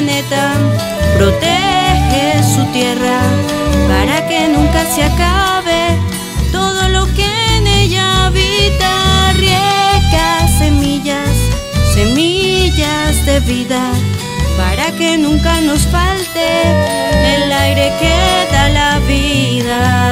planeta, protege su tierra para que nunca se acabe todo lo que en ella habita. Riega semillas, semillas de vida, para que nunca nos falte el aire que da la vida.